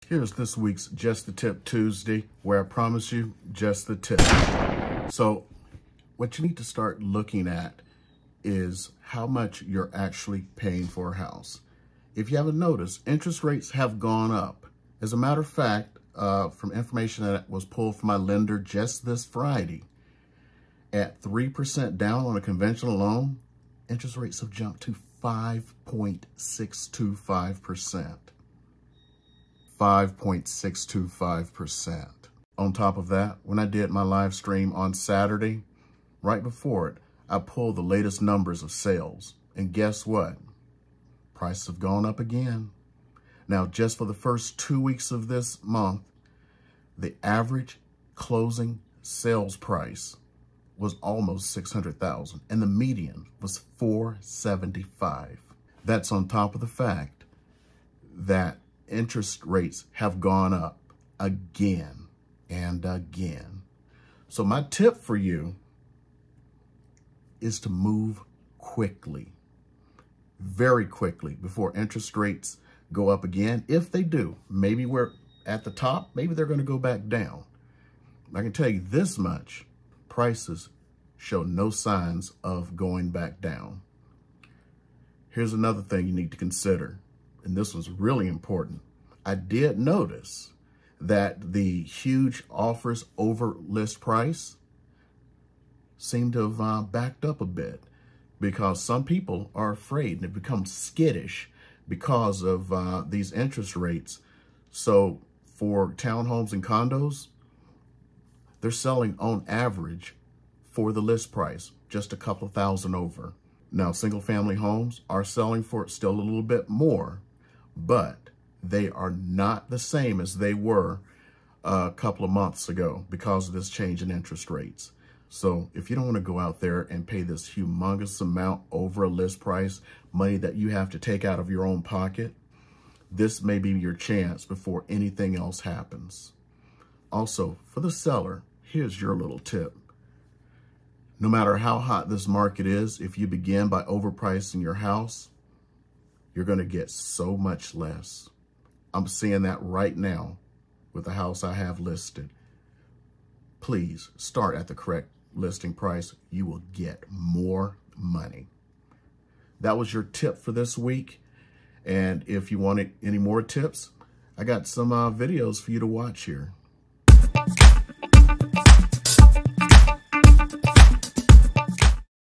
Here's this week's Just the Tip Tuesday, where I promise you just the tip. So what you need to start looking at is how much you're actually paying for a house. If you haven't noticed, interest rates have gone up. As a matter of fact, from information that was pulled from my lender just this Friday, at 3% down on a conventional loan, interest rates have jumped to 5.625%. 5.625%. On top of that, when I did my live stream on Saturday, right before it, I pulled the latest numbers of sales. And guess what? Prices have gone up again. Now, just for the first 2 weeks of this month, the average closing sales price was almost $600,000, and the median was $475,000. That's on top of the fact that interest rates have gone up again and again. So my tip for you is to move quickly, very quickly, before interest rates go up again. If they do, maybe we're at the top, maybe they're going to go back down. I can tell you this much: prices show no signs of going back down. Here's another thing you need to consider, and this was really important. I did notice that the huge offers over list price seem to have backed up a bit, because some people are afraid and have become skittish because of these interest rates. So for townhomes and condos, they're selling on average for the list price, just a couple thousand over. Now, single family homes are selling for still a little bit more, but they are not the same as they were a couple of months ago because of this change in interest rates. So if you don't want to go out there and pay this humongous amount over a list price, money that you have to take out of your own pocket, this may be your chance before anything else happens. Also, for the seller, here's your little tip. No matter how hot this market is, if you begin by overpricing your house, you're going to get so much less. I'm seeing that right now with the house I have listed. Please start at the correct listing price. You will get more money. That was your tip for this week. And if you wanted any more tips, I got some videos for you to watch here.